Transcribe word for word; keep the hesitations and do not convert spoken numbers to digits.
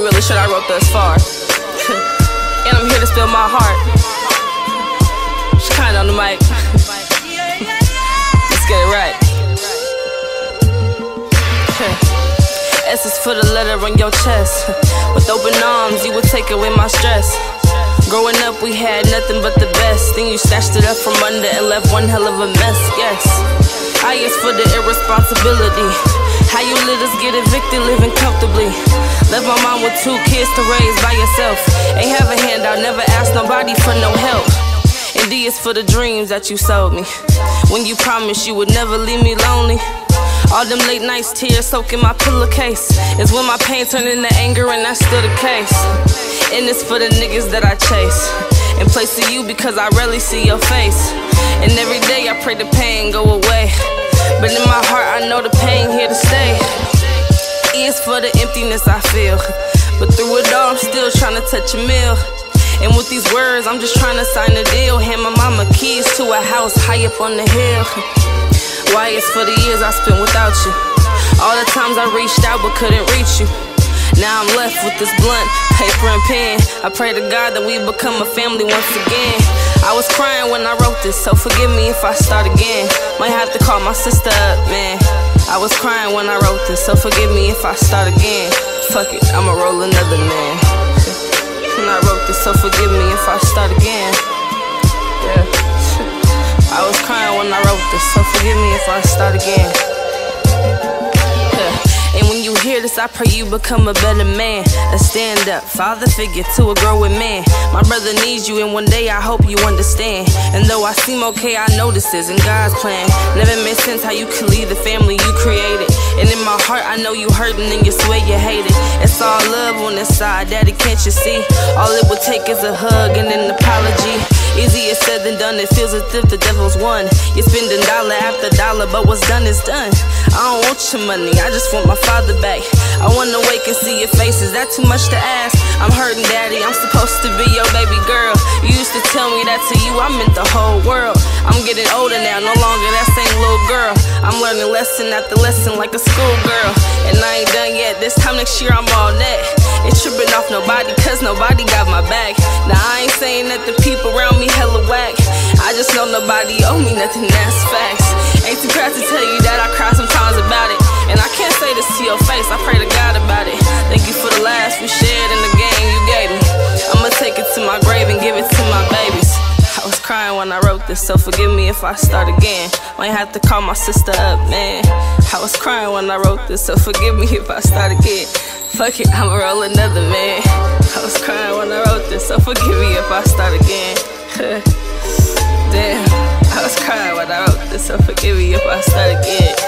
really should I wrote thus far. And I'm here to spill my heart. Shekinah on the mic. Let's get it right. S is for the letter on your chest. With open arms, you would take away my stress. Growing up, we had nothing but the best. Then you snatched it up from under and left one hell of a mess, yes. I is for the irresponsibility. How you let us get evicted, living comfortably. Left my mom with two kids to raise by yourself. Ain't have a handout, never asked nobody for no help. And D is for the dreams that you sold me. When you promised you would never leave me lonely. All them late nights, tears soaking my pillowcase. Is when my pain turned into anger, and that's still the case. And it's for the niggas that I chase. In place of you because I rarely see your face. And every day I pray the pain go away. But in my heart I know the pain here to stay. E is for the emptiness I feel. But through it all I'm still trying to touch a meal. And with these words I'm just trying to sign a deal. Hand my mama keys to a house high up on the hill. Y is for the years I spent without you. All the times I reached out but couldn't reach you. Now I'm left with this blunt, paper and pen. I pray to God that we become a family once again. I was crying when I wrote this, so forgive me if I start again. Might have to call my sister up, man. I was crying when I wrote this, so forgive me if I start again. Fuck it, I'ma roll another man. When I wrote this, so forgive me if I start again. Yeah. I was crying when I wrote this, so forgive me if I start again. And when you hear this, I pray you become a better man. A stand-up father figure to a growing man. My brother needs you and one day I hope you understand. And though I seem okay, I know this isn't God's plan. Never made sense how you could leave the family you created. And in my heart I know you hurting and you swear you hate it. It's all love on this side, daddy, can't you see? All it would take is a hug and an apology. Easier said than done, it feels as if the devil's won. You're spending dollar after dollar, but what's done is done. I don't want your money, I just want my father back. I wanna wake and see your face, is that too much to ask? I'm hurting, daddy, I'm supposed to be your baby girl. You used to tell me that to you, I meant the whole world. I'm getting older now, no longer that same little girl. I'm learning lesson after lesson like a schoolgirl. And I ain't done yet, this time next year I'm all net. Ain't tripping off nobody, cause nobody got my back. Now I ain't saying that the people around me hella whack. I just know nobody owe me nothing, that's facts. Ain't too proud to tell you that I cry sometimes about it. And I can't say this to your face, I pray to God about it. Thank you for the laughs we shared and the game you gave me. I'ma take it to my grave and give it to my babies. I was crying when I wrote this, so forgive me if I start again. Might have to call my sister up, man. I was crying when I wrote this, so forgive me if I start again. Fuck it, I'ma roll another man. I was crying when I wrote this, so forgive me if I start again. Damn, I was crying when I wrote this, so forgive me if I start again.